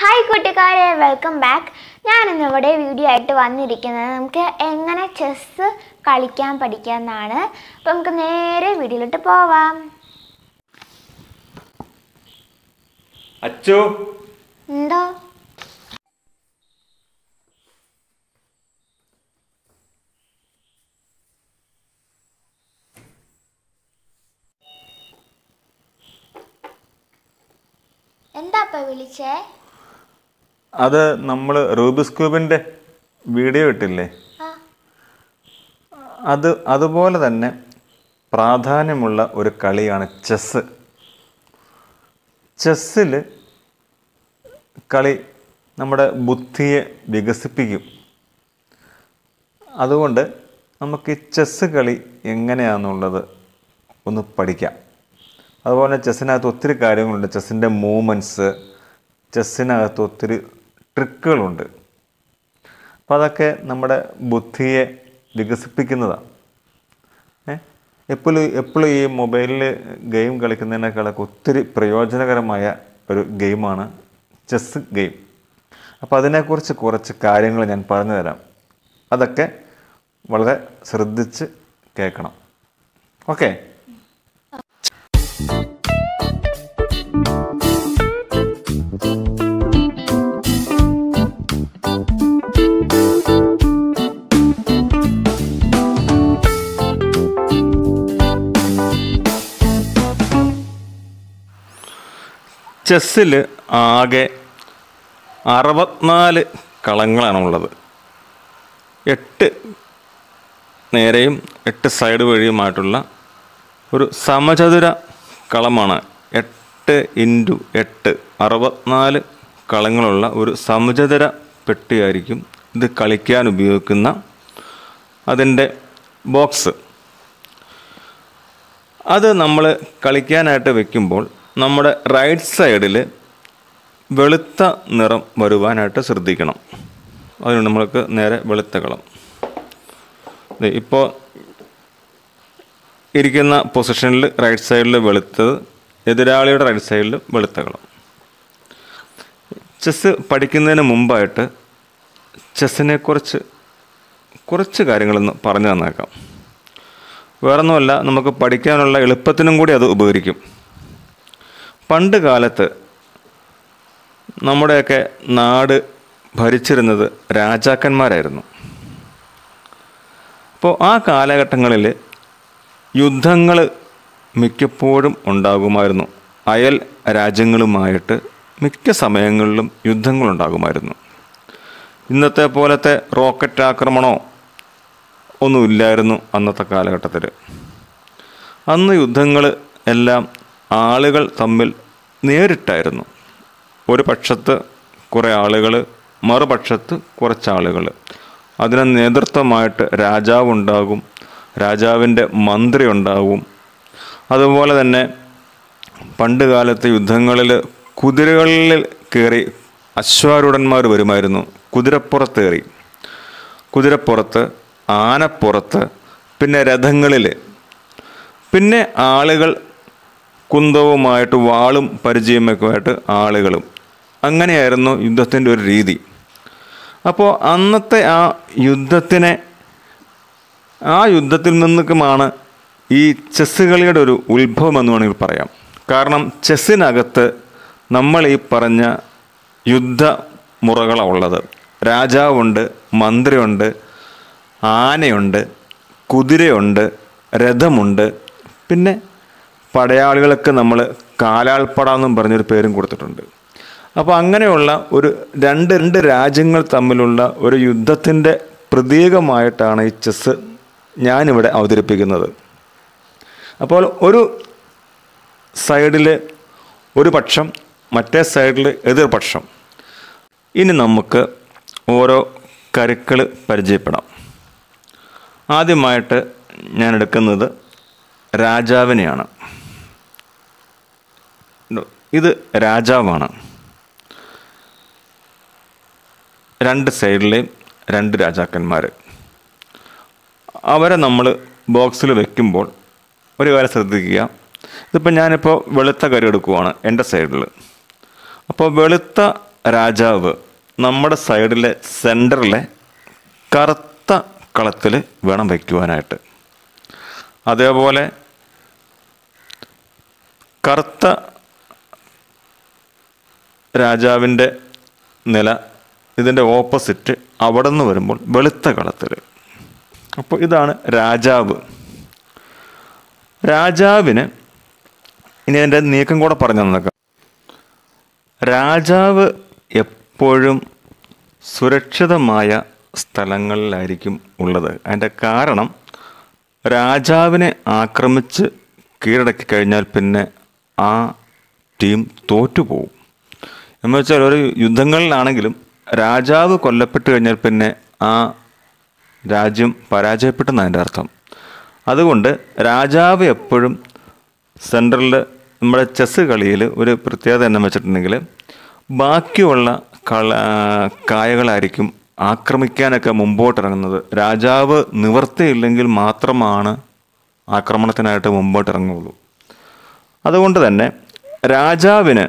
Hi കൂട്ടുകാരെ, welcome back. ഞാൻ ഇന്നിവിടെ വീഡിയോ ആയിട്ട് വന്നിരിക്കുന്നത് നമുക്ക് എങ്ങനെ ചെസ് കളിക്കാൻ പഠിക്കാമെന്നാണ്. അപ്പോൾ നമുക്ക് നേരെ വീഡിയോയിലോട്ട് പോവാം. അച്ചു എന്തോ എന്താ വിളിച്ചേ? അത് നമ്മൾ റൂബിക്സ് ക്യൂബിൻ്റെ വീഡിയോ ഇട്ടില്ലേ, അതുപോലെ തന്നെ പ്രാധാന്യമുള്ള ഒരു കളിയാണ് ചെസ്സ്. ചെസ്സിൽ കളി നമ്മുടെ ബുദ്ധിയെ വികസിപ്പിക്കും. അതുകൊണ്ട് നമുക്ക് ഈ ചെസ്സ് കളി എങ്ങനെയാണെന്നുള്ളത് ഒന്ന് പഠിക്കാം. അതുപോലെ ചെസ്സിനകത്ത് ഒത്തിരി കാര്യങ്ങളുണ്ട്. ചെസ്സിൻ്റെ മൂവ്മെൻറ്റ്സ്, ചെസ്സിനകത്ത് ഒത്തിരി ട്രിക്കുകളുണ്ട്. അപ്പോൾ അതൊക്കെ നമ്മുടെ ബുദ്ധിയെ വികസിപ്പിക്കുന്നതാണ്. എപ്പോഴും ഈ മൊബൈലിൽ ഗെയിം കളിക്കുന്നതിനേക്കാളൊക്കെ ഒത്തിരി പ്രയോജനകരമായ ഒരു ഗെയിമാണ് ചെസ്സ് ഗെയിം. അപ്പോൾ അതിനെക്കുറിച്ച് കുറച്ച് കാര്യങ്ങൾ ഞാൻ പറഞ്ഞു തരാം. അതൊക്കെ വളരെ ശ്രദ്ധിച്ച് കേൾക്കണം. ഓക്കെ? ചെസ്സിൽ ആകെ 64 കളങ്ങളാണുള്ളത്. 8 നേരെയും 8 സൈഡ് വഴിയുമായിട്ടുള്ള ഒരു സമചതുര കളമാണ്. 8 × 8 64 കളങ്ങളുള്ള ഒരു സമചതുര പെട്ടിയായിരിക്കും ഇത് കളിക്കാൻ ഉപയോഗിക്കുന്ന അതിൻ്റെ ബോക്സ്. അത് നമ്മൾ കളിക്കാനായിട്ട് വെക്കുമ്പോൾ നമ്മുടെ റൈറ്റ് സൈഡിൽ വെളുത്ത നിറം വരുവാനായിട്ട് ശ്രദ്ധിക്കണം. അതിന് നമ്മൾക്ക് നേരെ വെളുത്ത കളം, ഇപ്പോൾ ഇരിക്കുന്ന പൊസിഷനിൽ റൈറ്റ് സൈഡിൽ വെളുത്തത്, എതിരാളിയുടെ റൈറ്റ് സൈഡിൽ വെളുത്ത കളം. ചെസ്സ് പഠിക്കുന്നതിന് മുമ്പായിട്ട് ചെസ്സിനെക്കുറിച്ച് കുറച്ച് കാര്യങ്ങളൊന്ന് പറഞ്ഞു തന്നേക്കാം. വേറൊന്നുമല്ല, നമുക്ക് പഠിക്കാനുള്ള എളുപ്പത്തിനും കൂടി അത് ഉപകരിക്കും. പണ്ട് കാലത്ത് നമ്മുടെയൊക്കെ നാട് ഭരിച്ചിരുന്നത് രാജാക്കന്മാരായിരുന്നു. അപ്പോൾ ആ കാലഘട്ടങ്ങളിൽ യുദ്ധങ്ങൾ മിക്കപ്പോഴും ഉണ്ടാകുമായിരുന്നു. അയൽ രാജ്യങ്ങളുമായിട്ട് മിക്ക സമയങ്ങളിലും യുദ്ധങ്ങളുണ്ടാകുമായിരുന്നു. ഇന്നത്തെ പോലത്തെ റോക്കറ്റ് ആക്രമണമോ ഒന്നുമില്ലായിരുന്നു അന്നത്തെ കാലഘട്ടത്തിൽ. അന്ന് യുദ്ധങ്ങൾ എല്ലാം ആളുകൾ തമ്മിൽ നേരിട്ടായിരുന്നു. ഒരു പക്ഷത്ത് കുറേ ആളുകൾ, മറുപക്ഷത്ത് കുറച്ചാളുകൾ. അതിന് നേതൃത്വമായിട്ട് രാജാവുണ്ടാകും, രാജാവിൻ്റെ മന്ത്രി ഉണ്ടാകും. അതുപോലെ തന്നെ പണ്ട് കാലത്ത് യുദ്ധങ്ങളിൽ കുതിരകളിൽ കയറി അശ്വാരൂഢന്മാർ വരുമായിരുന്നു. കുതിരപ്പുറത്തേറി, കുതിരപ്പുറത്ത്, ആനപ്പുറത്ത്, പിന്നെ രഥങ്ങളിൽ, പിന്നെ ആളുകൾ കുന്തവുമായിട്ട് വാളും പരിചയമൊക്കെയായിട്ട് ആളുകളും. അങ്ങനെയായിരുന്നു യുദ്ധത്തിൻ്റെ ഒരു രീതി. അപ്പോൾ അന്നത്തെ ആ യുദ്ധത്തിൽ നിന്നൊക്കെയാണ് ഈ ചെസ്സ് കളിയുടെ ഒരു ഉത്ഭവം എന്ന് വേണമെങ്കിൽ പറയാം. കാരണം ചെസ്സിനകത്ത് നമ്മൾ ഈ പറഞ്ഞ യുദ്ധമുറകളാണ് ഉള്ളത്. രാജാവുണ്ട്, മന്ത്രിയുണ്ട്, ആനയുണ്ട്, കുതിരയുണ്ട്, രഥമുണ്ട്, പിന്നെ പടയാളികൾക്ക് നമ്മൾ കാലാൾപ്പട എന്നും പറഞ്ഞൊരു പേരും കൊടുത്തിട്ടുണ്ട്. അപ്പോൾ അങ്ങനെയുള്ള ഒരു രണ്ട് രാജ്യങ്ങൾ തമ്മിലുള്ള ഒരു യുദ്ധത്തിൻ്റെ പ്രതീകമായിട്ടാണ് ഈ ചെസ്സ് ഞാനിവിടെ അവതരിപ്പിക്കുന്നത്. അപ്പോൾ ഒരു സൈഡിൽ ഒരു പക്ഷം, മറ്റേ സൈഡിൽ എതിർപക്ഷം. ഇനി നമുക്ക് ഓരോ കരുക്കൾ പരിചയപ്പെടാം. ആദ്യമായിട്ട് ഞാൻ എടുക്കുന്നത് രാജാവിനെയാണ്. ഇത് രാജാവാണ്. 2 സൈഡിലെയും 2 രാജാക്കന്മാർ. അവരെ നമ്മൾ ബോക്സിൽ വെക്കുമ്പോൾ ഒരു കാര്യം ശ്രദ്ധിക്കുക. ഇതിപ്പോൾ ഞാനിപ്പോൾ വെളുത്ത കരു എടുക്കുവാണ് എൻ്റെ സൈഡിൽ. അപ്പോൾ വെളുത്ത രാജാവ് നമ്മുടെ സൈഡിലെ സെൻറ്ററിലെ കറുത്ത കളത്തിൽ വേണം വയ്ക്കുവാനായിട്ട്. അതേപോലെ കറുത്ത രാജാവിൻ്റെ നില ഇതിൻ്റെ ഓപ്പോസിറ്റ് അവിടെ നിന്ന് വരുമ്പോൾ വെളുത്ത കളത്തിൽ. അപ്പോൾ ഇതാണ് രാജാവ്. രാജാവിന് ഇനി അതിൻ്റെ നീക്കം കൂടെ പറഞ്ഞു തന്നേക്കാം. രാജാവ് എപ്പോഴും സുരക്ഷിതമായ സ്ഥലങ്ങളിലായിരിക്കും ഉള്ളത്. അതിൻ്റെ കാരണം രാജാവിനെ ആക്രമിച്ച് കീഴടക്കി കഴിഞ്ഞാൽ പിന്നെ ആ ടീം തോറ്റുപോകും. എന്ന് വെച്ചാൽ ഒരു യുദ്ധങ്ങളിലാണെങ്കിലും രാജാവ് കൊല്ലപ്പെട്ട് കഴിഞ്ഞാൽ പിന്നെ ആ രാജ്യം പരാജയപ്പെട്ടെന്നാണ് അതിൻ്റെ അർത്ഥം. അതുകൊണ്ട് രാജാവ് എപ്പോഴും സെൻട്രലിൽ നമ്മുടെ ചെസ്സ് കളിയിൽ ഒരു പ്രത്യേകത എന്ന് വെച്ചിട്ടുണ്ടെങ്കിൽ ബാക്കിയുള്ള കായകളായിരിക്കും ആക്രമിക്കാനൊക്കെ മുമ്പോട്ടിറങ്ങുന്നത്. രാജാവ് നിവർത്തിയില്ലെങ്കിൽ മാത്രമാണ് ആക്രമണത്തിനായിട്ട് മുമ്പോട്ടിറങ്ങുള്ളൂ. അതുകൊണ്ട് തന്നെ രാജാവിന്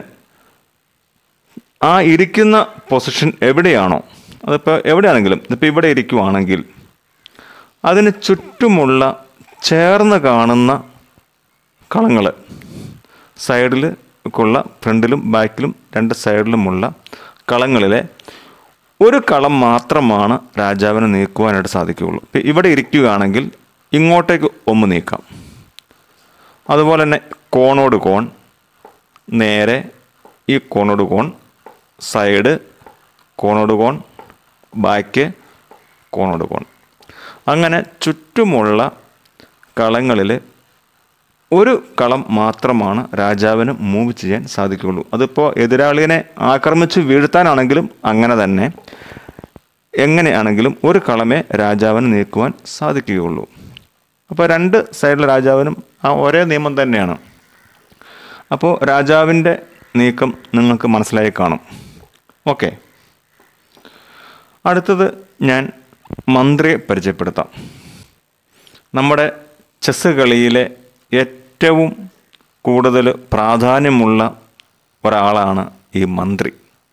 ആ ഇരിക്കുന്ന പൊസിഷൻ എവിടെയാണോ, അതിപ്പോൾ എവിടെയാണെങ്കിലും ഇപ്പോൾ ഇവിടെ ഇരിക്കുവാണെങ്കിൽ അതിന് ചുറ്റുമുള്ള ചേർന്ന് കാണുന്ന കളങ്ങൾ സൈഡിൽ ഉള്ള ഫ്രണ്ടിലും ബാക്കിലും രണ്ട് സൈഡിലുമുള്ള കളങ്ങളിലെ ഒരു കളം മാത്രമാണ് രാജാവിന് നീക്കുവാനായിട്ട് സാധിക്കുകയുള്ളൂ. ഇപ്പം ഇവിടെ ഇരിക്കുകയാണെങ്കിൽ ഇങ്ങോട്ടേക്ക് ഒന്ന് നീക്കാം. അതുപോലെ തന്നെ കോണോട് കോൺ, നേരെ ഈ കോണോട് കോൺ, സൈഡ് കോണോട് കോൺ, ബാക്ക് കോണോട് കോൺ, അങ്ങനെ ചുറ്റുമുള്ള കളങ്ങളിൽ ഒരു കളം മാത്രമാണ് രാജാവിന് മൂവ് ചെയ്യാൻ സാധിക്കുകയുള്ളൂ. അതിപ്പോൾ എതിരാളിനെ ആക്രമിച്ച് വീഴ്ത്താനാണെങ്കിലും അങ്ങനെ തന്നെ, എങ്ങനെയാണെങ്കിലും ഒരു കളമേ രാജാവിന് നീക്കുവാൻ സാധിക്കുകയുള്ളൂ. അപ്പോൾ രണ്ട് സൈഡിലെ രാജാവിനും ആ ഒരേ നിയമം തന്നെയാണ്. അപ്പോൾ രാജാവിൻ്റെ നീക്കം നിങ്ങൾക്ക് മനസ്സിലായി കാണും. ഓക്കെ, അടുത്തത് ഞാൻ മന്ത്രിയെ പരിചയപ്പെടുത്താം. നമ്മുടെ ചെസ്സ് കളിയിലെ ഏറ്റവും കൂടുതൽ പ്രാധാന്യമുള്ള ഒരാളാണ് ഈ മന്ത്രി.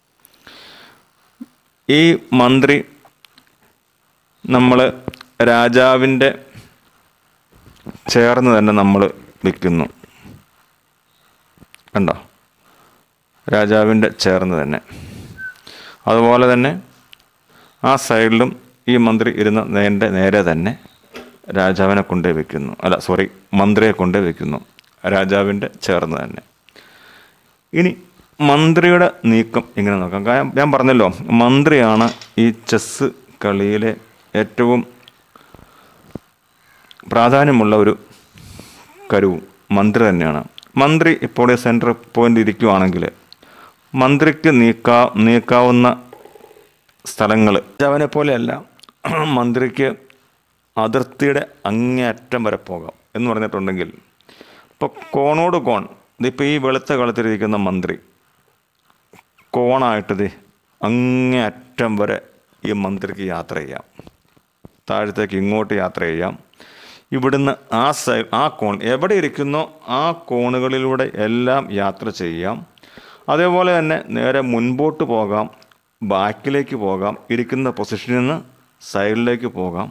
ഈ മന്ത്രി നമ്മൾ രാജാവിൻ്റെ ചേർന്ന് തന്നെ നമ്മൾ വയ്ക്കുന്നു. കണ്ടോ, രാജാവിൻ്റെ ചേർന്ന് തന്നെ. അതുപോലെ തന്നെ ആ സൈഡിലും ഈ മന്ത്രി ഇരുന്ന നേരെ തന്നെ രാജാവിനെ കൊണ്ടേ വയ്ക്കുന്നു. മന്ത്രിയെ കൊണ്ടേ വയ്ക്കുന്നു, രാജാവിൻ്റെ ചേർന്ന് തന്നെ. ഇനി മന്ത്രിയുടെ നീക്കം ഇങ്ങനെ നോക്കാം. ഞാൻ പറഞ്ഞല്ലോ, മന്ത്രിയാണ് ഈ ചെസ്സ് കളിയിലെ ഏറ്റവും പ്രാധാന്യമുള്ള ഒരു കരുവും മന്ത്രി തന്നെയാണ്. മന്ത്രി ഇപ്പോൾ സെൻട്രൽ പോയിന്റ് ഇരിക്കുകയാണെങ്കിൽ മന്ത്രിക്ക് നീക്കാവുന്ന സ്ഥലങ്ങൾ രാജാവിനെ പോലെയല്ല. മന്ത്രിക്ക് അതിർത്തിയുടെ അങ്ങേയറ്റം വരെ പോകാം എന്ന് പറഞ്ഞിട്ടുണ്ടെങ്കിൽ, ഇപ്പോൾ കോണോട് കോൺ, ഇതിപ്പോൾ ഈ വെളുത്ത കളത്തിലിരിക്കുന്ന മന്ത്രി കോണായിട്ടത് അങ്ങേയറ്റം വരെ ഈ മന്ത്രിക്ക് യാത്ര ചെയ്യാം. താഴത്തേക്ക് ഇങ്ങോട്ട് യാത്ര ചെയ്യാം. ഇവിടുന്ന് ആ കോൺ എവിടെ ഇരിക്കുന്നോ ആ കോണുകളിലൂടെ എല്ലാം യാത്ര ചെയ്യാം. അതേപോലെ തന്നെ നേരെ മുൻപോട്ട് പോകാം, ബാക്കിലേക്ക് പോകാം, ഇരിക്കുന്ന പൊസിഷനിൽ നിന്ന് സൈഡിലേക്ക് പോകാം.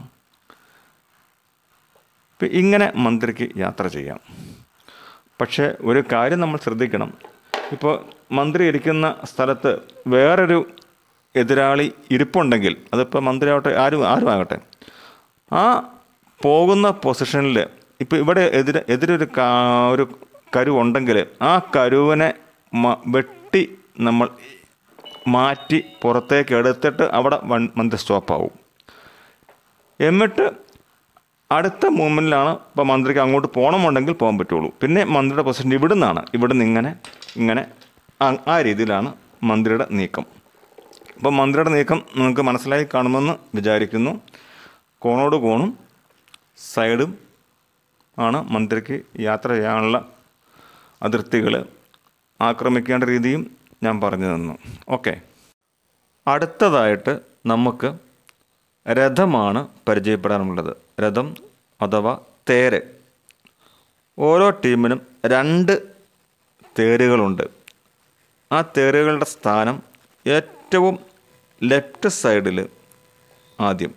ഇപ്പം ഇങ്ങനെ മന്ത്രിക്ക് യാത്ര ചെയ്യാം. പക്ഷേ ഒരു കാര്യം നമ്മൾ ശ്രദ്ധിക്കണം. ഇപ്പോൾ മന്ത്രി ഇരിക്കുന്ന സ്ഥലത്ത് വേറൊരു എതിരാളി ഇരിപ്പുണ്ടെങ്കിൽ, അതിപ്പോൾ മന്ത്രി ആവട്ടെ ആരും ആകട്ടെ, ആ പോകുന്ന പൊസിഷനിൽ ഇപ്പോൾ ഇവിടെ എതിരൊരു ഒരു കരുവുണ്ടെങ്കിൽ ആ കരുവിനെ വെട്ടി നമ്മൾ മാറ്റി പുറത്തേക്ക് എടുത്തിട്ട് അവിടെ മന്ത്രി സ്റ്റോപ്പാവും. എന്നിട്ട് അടുത്ത മൂവ്മെൻറ്റിലാണ് ഇപ്പോൾ മന്ത്രിക്ക് അങ്ങോട്ട് പോകണമെന്നുണ്ടെങ്കിൽ പോകാൻ പറ്റുള്ളൂ. പിന്നെ മന്ത്രിയുടെ പൊസിഷൻ ഇവിടുന്ന് ഇങ്ങനെ ആ രീതിയിലാണ് മന്ത്രിയുടെ നീക്കം. അപ്പോൾ മന്ത്രിയുടെ നീക്കം നിങ്ങൾക്ക് മനസ്സിലായി കാണുമെന്ന് വിചാരിക്കുന്നു. കോണോട് കോണും സൈഡും ആണ് മന്ത്രിക്ക് യാത്ര ചെയ്യാനുള്ള അതിർത്തികൾ. ആക്രമിക്കേണ്ട രീതിയും ഞാൻ പറഞ്ഞു തന്നു. ഓക്കെ, അടുത്തതായിട്ട് നമുക്ക് രഥമാണ് പരിചയപ്പെടാനുള്ളത്. രഥം അഥവാ തേര്. ഓരോ ടീമിനും 2 തേരുകളുണ്ട്. ആ തേരുകളുടെ സ്ഥാനം ഏറ്റവും ലെഫ്റ്റ് സൈഡിൽ ആദ്യം,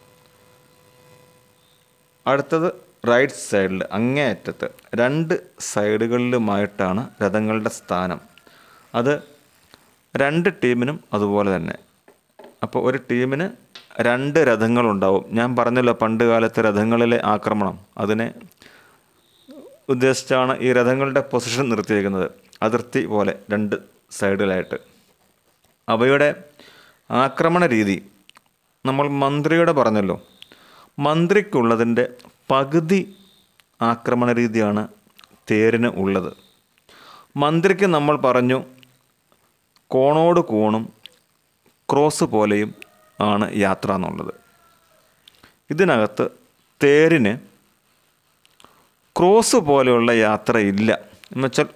അടുത്തത് റൈറ്റ് സൈഡിൽ അങ്ങേയറ്റത്ത്, 2 സൈഡുകളിലുമായിട്ടാണ് രഥങ്ങളുടെ സ്ഥാനം. അത് 2 ടീമിനും അതുപോലെ തന്നെ. അപ്പോൾ ഒരു ടീമിന് 2 രഥങ്ങളുണ്ടാവും. ഞാൻ പറഞ്ഞല്ലോ പണ്ട് കാലത്തെ രഥങ്ങളിലെ ആക്രമണം, അതിനെ ഉദ്ദേശിച്ചാണ് ഈ രഥങ്ങളുടെ പൊസിഷൻ നിർത്തിയിരിക്കുന്നത്. അതിർത്തി പോലെ 2 സൈഡിലായിട്ട്. അവയുടെ ആക്രമണ രീതി നമ്മൾ മന്ത്രിയുടെ പറഞ്ഞല്ലോ. മന്ത്രിക്കുള്ളതിൻ്റെ പകുതി ആക്രമണ രീതിയാണ് തേരിന് ഉള്ളത്. മന്ത്രിക്ക് നമ്മൾ പറഞ്ഞു കോണോട് കോണും ക്രോസ് പോലെയും ആണ് യാത്ര എന്നുള്ളത്. ഇതിനകത്ത് തേരിന് ക്രോസ് പോലെയുള്ള യാത്രയില്ല. എന്നുവെച്ചാൽ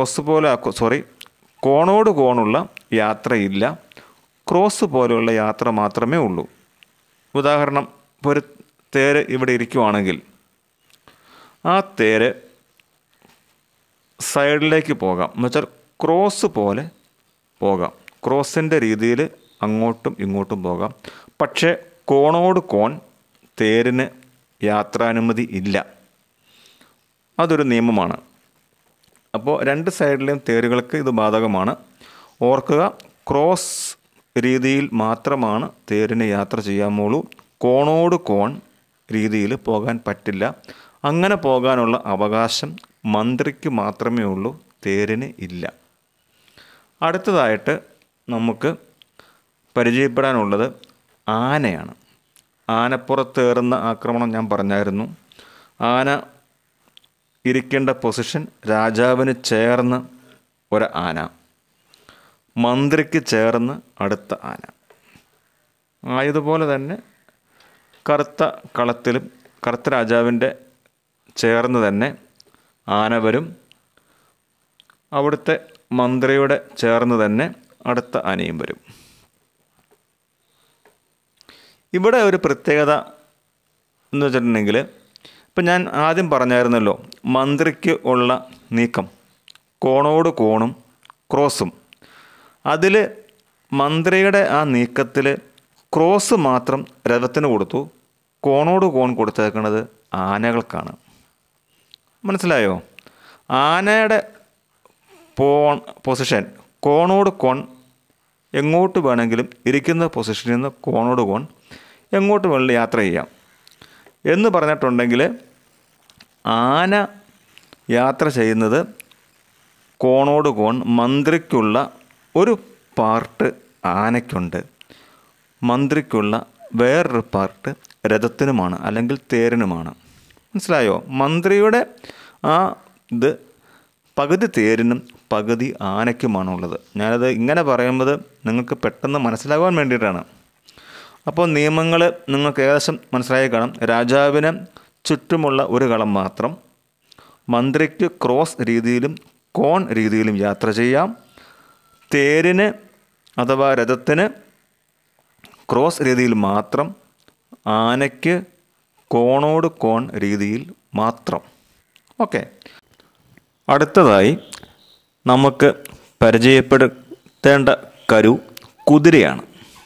കോണോട് കോണുള്ള യാത്രയില്ല, ക്രോസ് പോലെയുള്ള യാത്ര മാത്രമേ ഉള്ളൂ. ഉദാഹരണം, ഇപ്പോൾ ഒരു തേര് ഇവിടെ ഇരിക്കുവാണെങ്കിൽ ആ തേര് സൈഡിലേക്ക് പോകാം, എന്നുവെച്ചാൽ ക്രോസ് പോലെ പോകാം, ക്രോസിൻ്റെ രീതിയിൽ അങ്ങോട്ടും ഇങ്ങോട്ടും പോകാം. പക്ഷേ കോണോട് കോൺ തേരിന് യാത്രാനുമതി ഇല്ല. അതൊരു നിയമമാണ്. അപ്പോൾ 2 സൈഡിലെയും തേരുകൾക്ക് ഇത് ബാധകമാണ്. ഓർക്കുക, ക്രോസ് രീതിയിൽ മാത്രമാണ് തേരിന് യാത്ര ചെയ്യാമുള്ളൂ. കോണോട് കോൺ രീതിയിൽ പോകാൻ പറ്റില്ല. അങ്ങനെ പോകാനുള്ള അവകാശം മന്ത്രിക്ക് മാത്രമേ ഉള്ളൂ, തേരിന് ഇല്ല. അടുത്തതായിട്ട് നമുക്ക് പരിചയപ്പെടാനുള്ളത് ആനയാണ്. ആനപ്പുറത്തേറുന്ന ആക്രമണം ഞാൻ പറഞ്ഞായിരുന്നു. ആന ഇരിക്കേണ്ട പൊസിഷൻ രാജാവിന് ചേർന്ന് ഒരു ആന, മന്ത്രിക്ക് ചേർന്ന് അടുത്ത ആന. ആയതുപോലെ തന്നെ കറുത്ത കളത്തിലും കറുത്ത രാജാവിൻ്റെ ചേർന്ന് തന്നെ ആന വരും. അവിടുത്തെ മന്ത്രിയുടെ ചേർന്ന് തന്നെ അടുത്ത ആനയും വരും. ഇവിടെ ഒരു പ്രത്യേകത എന്ന് വെച്ചിട്ടുണ്ടെങ്കിൽ, ഇപ്പം ഞാൻ ആദ്യം പറഞ്ഞായിരുന്നല്ലോ മന്ത്രിക്ക് ഉള്ള നീക്കം കോണോട് കോണും ക്രോസും. അതിൽ മന്ത്രിയുടെ ആ നീക്കത്തിൽ ക്രോസ് മാത്രം രഥത്തിന് കൊടുത്തു, കോണോട് കോൺ കൊടുത്തേക്കുന്നത് ആനകൾക്കാണ്. മനസ്സിലായോ? ആനയുടെ പൊസിഷൻ കോണോട് കോൺ എങ്ങോട്ട് വേണമെങ്കിലും ഇരിക്കുന്ന പൊസിഷനിൽ നിന്ന് കോണോട് കോൺ എങ്ങോട്ട് വേണമെങ്കിലും യാത്ര ചെയ്യാം എന്ന് പറഞ്ഞിട്ടുണ്ടെങ്കിൽ, ആന യാത്ര ചെയ്യുന്നത് കോണോട് കോൺ മന്ത്രിക്കുള്ള ഒരു പാർട്ട് ആനയ്ക്കുണ്ട്, മന്ത്രിക്കുള്ള വേറൊരു പാർട്ട് രഥത്തിനുമാണ് അല്ലെങ്കിൽ തേരിനുമാണ്. മനസ്സിലായോ? മന്ത്രിയുടെ ആ ഇത് പകുതി തേരിനും പകുതി ആനയ്ക്കുമാണുള്ളത്. ഞാനത് ഇങ്ങനെ പറയുന്നത് നിങ്ങൾക്ക് പെട്ടെന്ന് മനസ്സിലാകാൻ വേണ്ടിയിട്ടാണ്. അപ്പോൾ നിയമങ്ങൾ നിങ്ങൾക്ക് ഏകദേശം മനസ്സിലായി കാണും. രാജാവിന് ചുറ്റുമുള്ള ഒരു കളം മാത്രം, മന്ത്രിക്ക് ക്രോസ് രീതിയിലും കോൺ രീതിയിലും യാത്ര ചെയ്യാം. തേരിന് അഥവാ രഥത്തിന് ക്രോസ് രീതിയിൽ മാത്രം, ആനയ്ക്ക് കോണോട് കോൺ രീതിയിൽ മാത്രം. ഓക്കെ. അടുത്തതായി നമുക്ക് പരിചയപ്പെടുത്തേണ്ട കരു കുതിരയാണ്.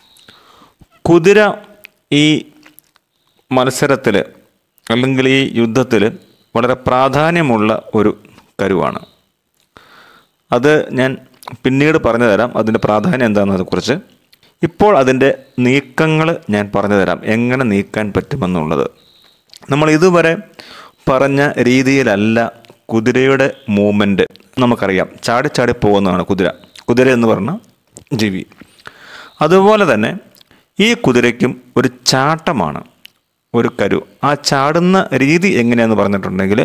കുതിര ഈ മത്സരത്തിൽ അല്ലെങ്കിൽ ഈ യുദ്ധത്തിൽ വളരെ പ്രാധാന്യമുള്ള ഒരു കരുവാണ്. അത് ഞാൻ പിന്നീട് പറഞ്ഞു തരാം, അതിൻ്റെ പ്രാധാന്യം എന്താണെന്നതിനെക്കുറിച്ച്. ഇപ്പോൾ അതിൻ്റെ നീക്കങ്ങൾ ഞാൻ പറഞ്ഞു തരാം, എങ്ങനെ നീക്കാൻ പറ്റുമെന്നുള്ളത്. നമ്മൾ ഇതുവരെ പറഞ്ഞ രീതിയിലല്ല കുതിരയുടെ മൂവ്മെൻറ്റ്. നമുക്കറിയാം, ചാടി പോകുന്നതാണ് കുതിര എന്ന് പറഞ്ഞ ജീവി. അതുപോലെ തന്നെ ഈ കുതിരയ്ക്കും ഒരു ചാട്ടമാണ്, ഒരു കരു. ആ ചാടുന്ന രീതി എങ്ങനെയാണെന്ന് പറഞ്ഞിട്ടുണ്ടെങ്കിൽ,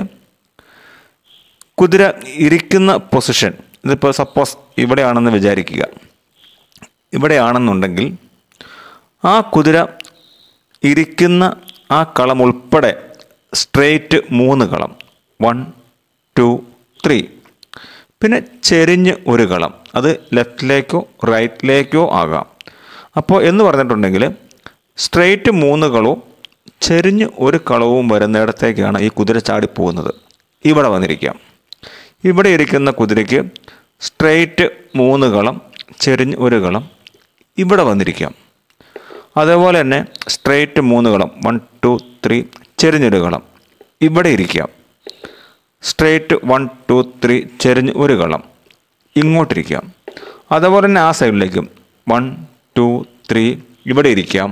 കുതിര ഇരിക്കുന്ന പൊസിഷൻ, ഇതിപ്പോൾ സപ്പോസ് ഇവിടെയാണെന്ന് വിചാരിക്കുക. ഇവിടെയാണെന്നുണ്ടെങ്കിൽ ആ കുതിര ഇരിക്കുന്ന ആ കളം ഉൾപ്പെടെ സ്ട്രെയിറ്റ് 3 കളം, 1 2 3. പിന്നെ ചെരിഞ്ഞ് ഒരു കളം, അത് ലെഫ്റ്റിലേക്കോ റൈറ്റിലേക്കോ ആകാം. അപ്പോൾ എന്ന് പറഞ്ഞിട്ടുണ്ടെങ്കിൽ സ്ട്രെയിറ്റ് 3 കളവും ചെരിഞ്ഞ് ഒരു കളവും വരുന്നിടത്തേക്കാണ് ഈ കുതിര ചാടിപ്പോകുന്നത്. ഇവിടെ വന്നിരിക്കാം. ഇവിടെ ഇരിക്കുന്ന കുതിരയ്ക്ക് സ്ട്രെയിറ്റ് 3 കളം, ചെരിഞ്ഞ് ഒരു കളം ഇവിടെ വന്നിരിക്കാം. അതേപോലെ തന്നെ സ്ട്രെയിറ്റ് 3 കളം 1 2 3 ചെരിഞ്ഞൊരു കളം ഇവിടെ ഇരിക്കാം. സ്ട്രെയിറ്റ് 1 2 3 ചെരിഞ്ഞ് ഒരു കളം ഇങ്ങോട്ടിരിക്കാം. അതേപോലെ തന്നെ ആ സൈഡിലേക്കും 1 2 3 ഇവിടെ ഇരിക്കാം.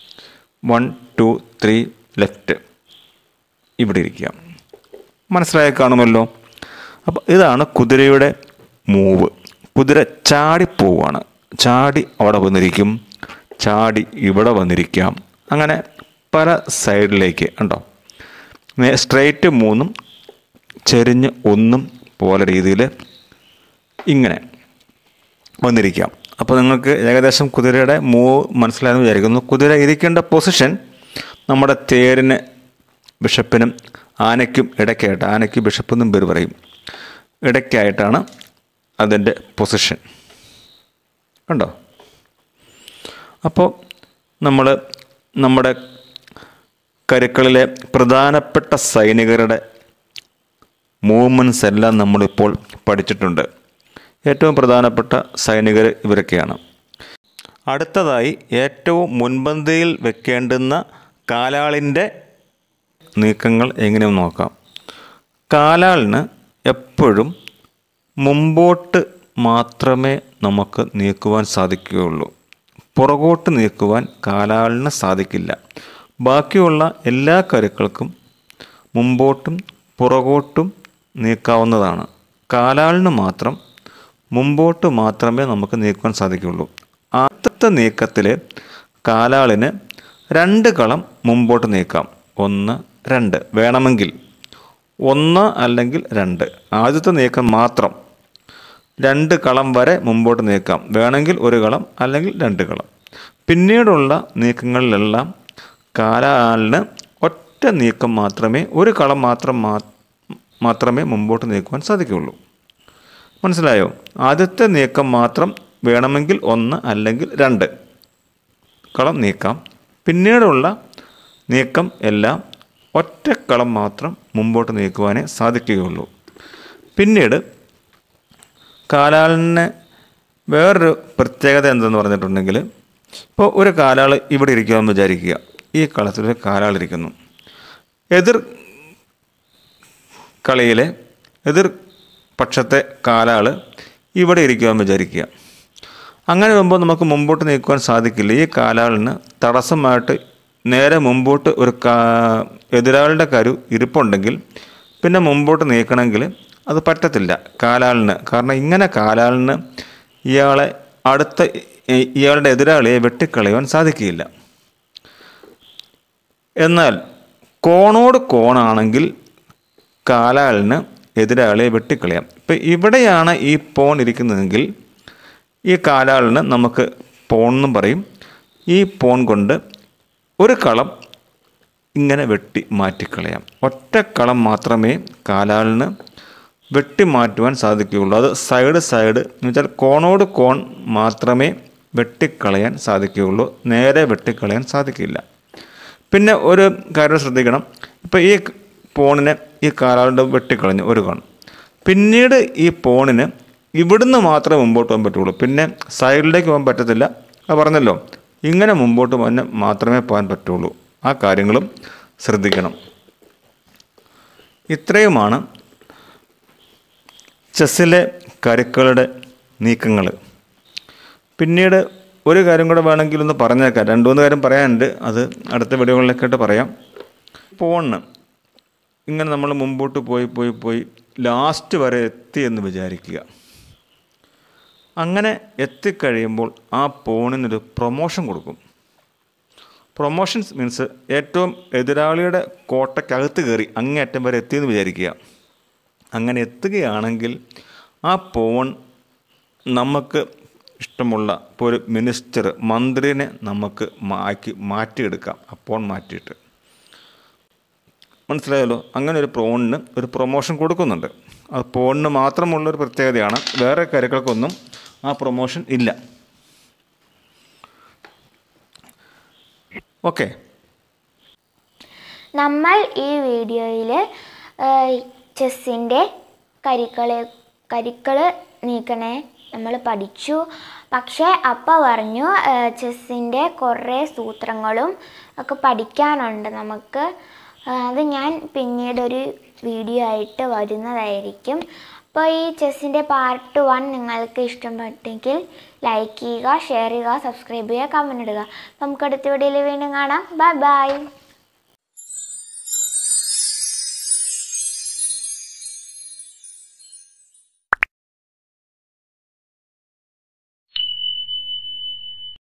1 2 3 ലെഫ്റ്റ് ഇവിടെ ഇരിക്കാം. മനസ്സിലായി കാണുമല്ലോ. അപ്പോൾ ഇതാണ് കുതിരയുടെ മൂവ്. കുതിര ചാടിപ്പോവാണ്. ചാടി അവിടെ വന്നിരിക്കും, ചാടി ഇവിടെ വന്നിരിക്കാം. അങ്ങനെ പല സൈഡിലേക്ക് ഉണ്ടോ, സ്ട്രെയിറ്റ് 3 ചെരിഞ്ഞ് 1 പോലെ രീതിയിൽ ഇങ്ങനെ വന്നിരിക്കാം. അപ്പോൾ നിങ്ങൾക്ക് ഏകദേശം കുതിരയുടെ മൂവ് മനസ്സിലായെന്ന് വിചാരിക്കുന്നു. കുതിര ഇരിക്കേണ്ട പൊസിഷൻ നമ്മുടെ തേരിന് ബിഷപ്പിനും ആനയ്ക്കും ഇടയ്ക്കായിട്ട്, ആനയ്ക്ക് ബിഷപ്പെന്നും പേര് പറയും, ഇടയ്ക്കായിട്ടാണ് അതിൻ്റെ പൊസിഷൻ കണ്ടോ. അപ്പോൾ നമ്മൾ നമ്മുടെ കരുക്കളിലെ പ്രധാനപ്പെട്ട സൈനികരുടെ മൂവ്മെൻറ്റ്സ് എല്ലാം നമ്മളിപ്പോൾ പഠിച്ചിട്ടുണ്ട്. ഏറ്റവും പ്രധാനപ്പെട്ട സൈനികർ ഇവരൊക്കെയാണ്. അടുത്തതായി ഏറ്റവും മുൻപന്തിയിൽ വെക്കേണ്ടുന്ന കാലാളിൻ്റെ നീക്കങ്ങൾ എങ്ങനെയെന്ന് നോക്കാം. കാലാളിന് എപ്പോഴും മുമ്പോട്ട് മാത്രമേ നമുക്ക് നീക്കുവാൻ സാധിക്കുകയുള്ളൂ. പുറകോട്ട് നീക്കുവാൻ കാലാളിന് സാധിക്കില്ല. ബാക്കിയുള്ള എല്ലാ കരുക്കൾക്കും മുമ്പോട്ടും പുറകോട്ടും നീക്കാവുന്നതാണ്. കാലാളിന് മാത്രം മുമ്പോട്ട് മാത്രമേ നമുക്ക് നീക്കുവാൻ സാധിക്കുകയുള്ളൂ. ആദ്യത്തെ നീക്കത്തിൽ കാലാളിന് 2 കളം മുമ്പോട്ട് നീക്കാം. 1 2 വേണമെങ്കിൽ 1 അല്ലെങ്കിൽ 2. ആദ്യത്തെ നീക്കം മാത്രം 2 കളം വരെ മുമ്പോട്ട് നീക്കാം. വേണമെങ്കിൽ 1 കളം അല്ലെങ്കിൽ 2 കളം. പിന്നീടുള്ള നീക്കങ്ങളിലെല്ലാം കാലാളിന് ഒറ്റ നീക്കം മാത്രമേ, 1 കളം മാത്രമേ മുമ്പോട്ട് നീക്കുവാൻ സാധിക്കുകയുള്ളൂ. മനസ്സിലായോ? ആദ്യത്തെ നീക്കം മാത്രം വേണമെങ്കിൽ 1 അല്ലെങ്കിൽ 2 കളം നീക്കാം. പിന്നീടുള്ള നീക്കം എല്ലാം ഒറ്റ കളം മാത്രം മുമ്പോട്ട് നീക്കുവാനേ സാധിക്കുകയുള്ളൂ. പിന്നീട് കാലാളിന് വേറൊരു പ്രത്യേകത എന്തെന്ന് പറഞ്ഞിട്ടുണ്ടെങ്കിൽ, ഇപ്പോൾ ഒരു കാലാൾ ഇവിടെ ഇരിക്കുമെന്ന് വിചാരിക്കുക. ഈ കളത്തിലൊരു കാലാളിരിക്കുന്നു. എതിർ കളിയിലെ എതിർ പക്ഷത്തെ കാലാൾ ഇവിടെ ഇരിക്കുമെന്ന് വിചാരിക്കുക. അങ്ങനെ വരുമ്പോൾ നമുക്ക് മുമ്പോട്ട് നീക്കുവാൻ സാധിക്കില്ല. ഈ കാലാളിന് തടസ്സമായിട്ട് നേരെ മുമ്പോട്ട് ഒരു എതിരാളുടെ കരു ഇരിപ്പുണ്ടെങ്കിൽ പിന്നെ മുമ്പോട്ട് നീക്കണമെങ്കിൽ അത് പറ്റത്തില്ല കാലാളിന്. കാരണം ഇങ്ങനെ കാലാളിന് ഇയാളുടെ എതിരാളിയെ വെട്ടിക്കളയുവാൻ സാധിക്കുകയില്ല. എന്നാൽ കോണോട് കോണാണെങ്കിൽ കാലാളിന് എതിരാളിയെ വെട്ടിക്കളയാം. ഇപ്പം ഇവിടെയാണ് ഈ പോൺ ഇരിക്കുന്നതെങ്കിൽ ഈ കാലാളിന് നമുക്ക് പോൺ എന്നും പറയും. ഈ പോൺ കൊണ്ട് ഒരു കളം ഇങ്ങനെ വെട്ടി മാറ്റിക്കളയാം. ഒറ്റ കളം മാത്രമേ കാലാളിന് വെട്ടി മാറ്റുവാൻ സാധിക്കുകയുള്ളൂ. അത് സൈഡ് എന്ന് വെച്ചാൽ കോണോട് കോൺ മാത്രമേ വെട്ടിക്കളയാൻ സാധിക്കുകയുള്ളൂ. നേരെ വെട്ടിക്കളയാൻ സാധിക്കില്ല. പിന്നെ ഒരു കാര്യം ശ്രദ്ധിക്കണം. ഇപ്പോൾ ഈ പോണിനെ ഈ കാലാളിൻ്റെ വെട്ടിക്കളഞ്ഞു ഒരു കോൺ. പിന്നീട് ഈ പോണിന് ഇവിടുന്ന് മാത്രമേ മുമ്പോട്ട് പോകാൻ പറ്റുള്ളൂ. പിന്നെ സൈഡിലേക്ക് പോകാൻ പറ്റത്തില്ല. അത് പറഞ്ഞല്ലോ, ഇങ്ങനെ മുമ്പോട്ട് മാത്രമേ പോകാൻ പറ്റുള്ളൂ. ആ കാര്യങ്ങളും ശ്രദ്ധിക്കണം. ഇത്രയുമാണ് ചെസ്സിലെ കരുക്കളുടെ നീക്കങ്ങൾ. പിന്നീട് ഒരു കാര്യം കൂടെ വേണമെങ്കിൽ ഒന്ന് പറഞ്ഞേക്കാം. 2-3 കാര്യം പറയാനുണ്ട്. അത് അടുത്ത വീഡിയോകളിലേക്കായിട്ട് പറയാം. പോണിന് ഇങ്ങനെ നമ്മൾ മുമ്പോട്ട് പോയി ലാസ്റ്റ് വരെ എത്തി എന്ന് വിചാരിക്കുക. അങ്ങനെ എത്തിക്കഴിയുമ്പോൾ ആ പോണിനൊരു പ്രൊമോഷൻ കൊടുക്കും. പ്രൊമോഷൻസ് മീൻസ് ഏറ്റവും എതിരാളിയുടെ കോട്ടയ്ക്കകത്ത് കയറി അങ്ങേയറ്റം വരെ എത്തിയെന്ന് വിചാരിക്കുക. അങ്ങനെ എത്തുകയാണെങ്കിൽ ആ പോൺ നമുക്ക് ഇഷ്ടമുള്ള ഇപ്പോൾ ഒരു മിനിസ്റ്റർ, മന്ത്രിനെ നമുക്ക് മാറ്റിയെടുക്കാം. ആ പോൺ മാറ്റിയിട്ട്. മനസ്സിലായല്ലോ? അങ്ങനെ ഒരു പോണിന് ഒരു പ്രൊമോഷൻ കൊടുക്കുന്നുണ്ട്. അത് പോണിന് മാത്രമുള്ളൊരു പ്രത്യേകതയാണ്. വേറെ കരുക്കൾക്കൊന്നും ആ പ്രൊമോഷൻ ഇല്ല. ഓക്കെ, നമ്മൾ ഈ വീഡിയോയിൽ ചെസ്സിൻ്റെ കരുക്കളെ കരുക്കൾ നീക്കണേ നമ്മൾ പഠിച്ചു. പക്ഷേ അപ്പ പറഞ്ഞു ചെസ്സിൻ്റെ കുറേ സൂത്രങ്ങളും ഒക്കെ പഠിക്കാനുണ്ട് നമുക്ക്. അത് ഞാൻ പിന്നീടൊരു വീഡിയോ ആയിട്ട് വരുന്നതായിരിക്കും. അപ്പോൾ ഈ ചെസ്സിൻ്റെ പാർട്ട് 1 നിങ്ങൾക്ക് ഇഷ്ടപ്പെട്ടെങ്കിൽ ലൈക്ക് ചെയ്യുക, ഷെയർ ചെയ്യുക, സബ്സ്ക്രൈബ് ചെയ്യുക, കമൻറ്റ് ഇടുക. നമുക്ക് അടുത്ത വീഡിയോയിൽ വീണ്ടും കാണാം. Bye by.